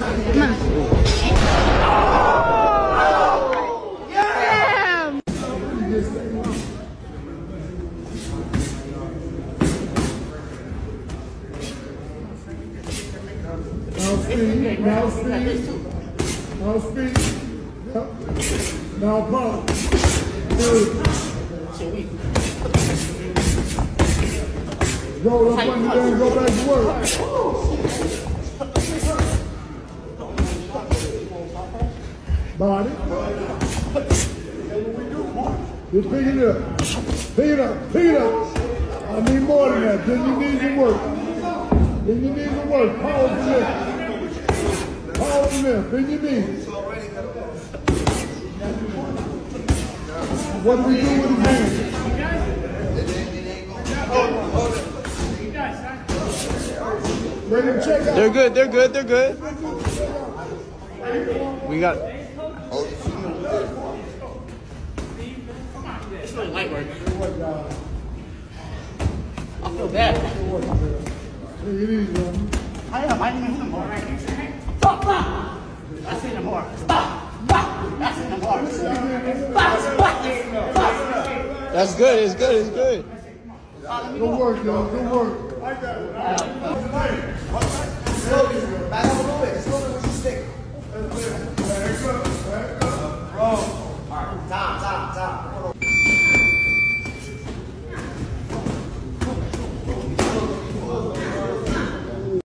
Come on. Damn! Now speed. Now speed. Yep. Now pump. Good. Roll up on the day and go back to work. Body. Just pick it up. Pick it up. Pick it up. I need more than that. Then you need some work. Then you need some work. Power from there. Power from there. Bend your knees. What do we do with the hands? Ready to check out. They're good, they're good, they're good. We got. It's really light work. I feel bad. Take it easy, man. I didn't hit him more. I seen him more. I seen him more. That's good, it's good, it's good. Good work, y'all. Good work. Slowly, back up a little bit. Slowly with your stick. Roll. All right, time.